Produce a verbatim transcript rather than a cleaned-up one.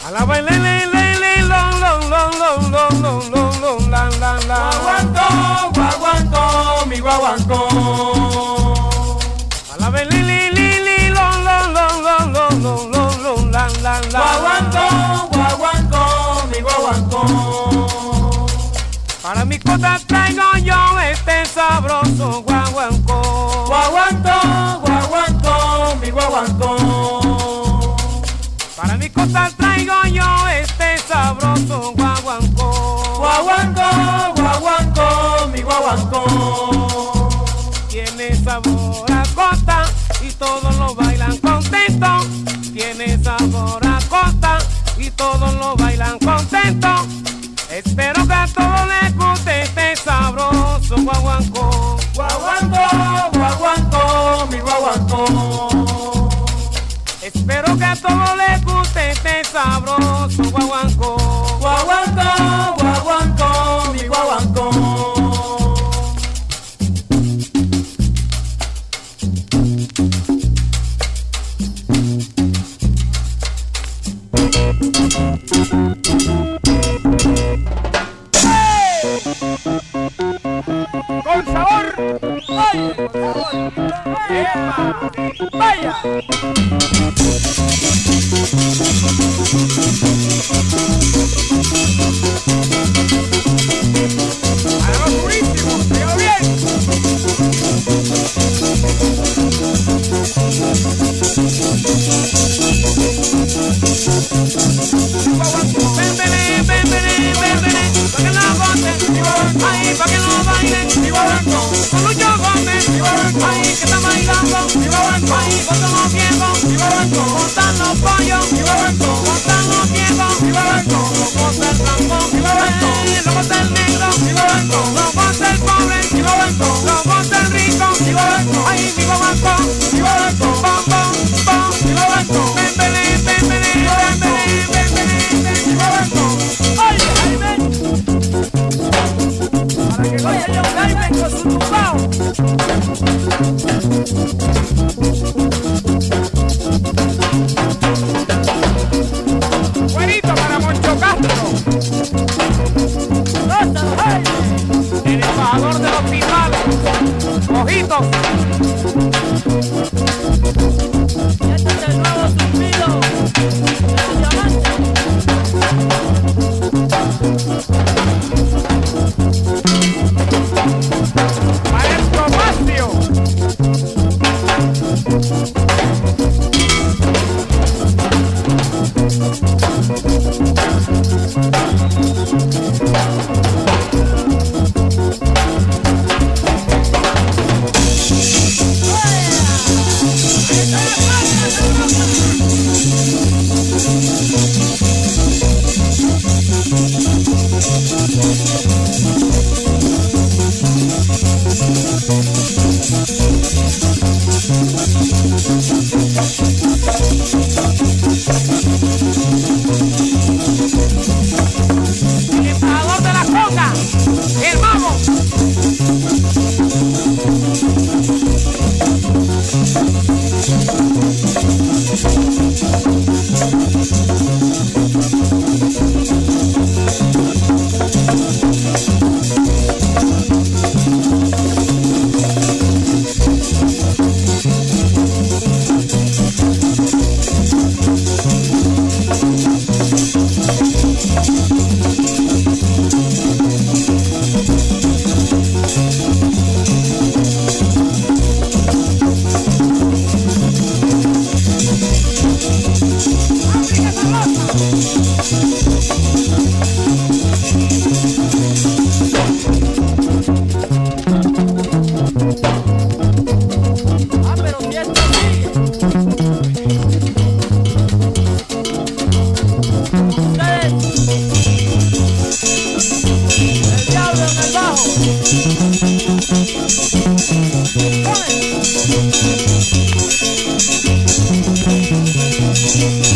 A la baile, le, le, le, lo, lo, lo, lo, lo, lo, lo, lo, la, la, la. Guaguancó, guaguancó, mi guaguancó. A la baile, le, le, le, lo, lo, lo, lo, lo, lo, lo, lo, la, la, la. Guaguancó, guaguancó, mi guaguancó. Para mi cosa traigo yo este sabroso guaguancó. Guaguancó, guaguancó, mi guaguancó. Para mi cosa traigo yo este sabroso guaguancó. Guaguancó, guaguancó, mi guaguancó. Tiene sabor a costa y todos lo bailan contento. Tiene sabor a costa y todos lo bailan contento. Espero que a todos les guste este sabroso guaguancó. Guaguancó, guaguancó, mi guaguancó. Espero que a todos les guste este sabroso guaguancó. Guaguancó, guaguancó, mi guaguancó. Con sabor, oye, con sabor, ¡epa! ¡Vaya! Para los purísimos, digo bien. Bembele, bembele, bembele, pa' que no gocen, ay, pa' que no bailen, con Lucho Gómez, ay, que está bailando, ay, con los viejos, montan los pollos, montan los viejos, lo goza el blanco, eh, lo goza el negro, lo goza el pobre, lo goza el rico, ay, mi guaguancó, bom, bom, bom, bembele, bembele, bembele, bembele, oye, Jaime, para que goce yo Jaime con su tumbao. Buenito para Moncho Castro, el embajador de los timbales, ojitos. Este es el nuevo zumbido del diamante. Maestro Mastio. El embajador de la conga, el mago. Ah, pero si esto sigue. Ustedes, el diablo en el bajo. Ponen.